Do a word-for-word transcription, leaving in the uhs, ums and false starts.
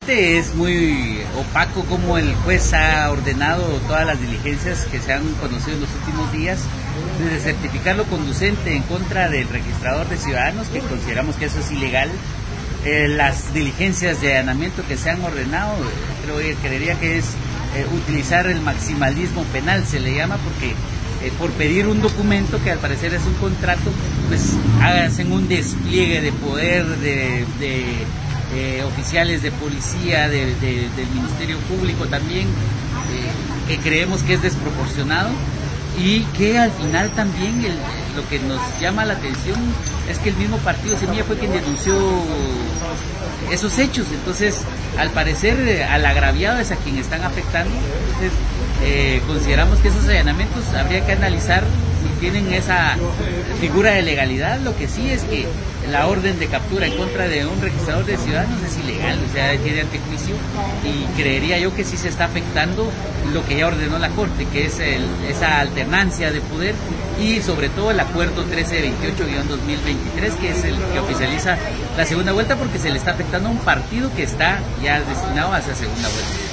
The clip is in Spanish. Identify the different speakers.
Speaker 1: Realmente es muy opaco cómo el juez ha ordenado todas las diligencias que se han conocido en los últimos días, desde certificar lo conducente en contra del registrador de ciudadanos, que consideramos que eso es ilegal, eh, las diligencias de allanamiento que se han ordenado, creo que creería que es eh, utilizar el maximalismo penal, se le llama, porque eh, por pedir un documento que al parecer es un contrato, pues hacen un despliegue de poder, de... de Eh, oficiales de policía, de, de, del Ministerio Público también, eh, que creemos que es desproporcionado y que al final también el, lo que nos llama la atención es que el mismo partido Semilla fue quien denunció esos hechos. Entonces, al parecer, al agraviado es a quien están afectando. Entonces, eh, consideramos que esos allanamientos habría que analizar si tienen esa figura de legalidad. Lo que sí es que la orden de captura en contra de un registrador de ciudadanos es ilegal, o sea, tiene antejuicio, y creería yo que sí se está afectando lo que ya ordenó la Corte, que es el, esa alternancia de poder, y sobre todo el acuerdo trece veintiocho guión dos mil veintitrés, que es el que oficializa la segunda vuelta, porque se le está afectando a un partido que está ya destinado a esa segunda vuelta.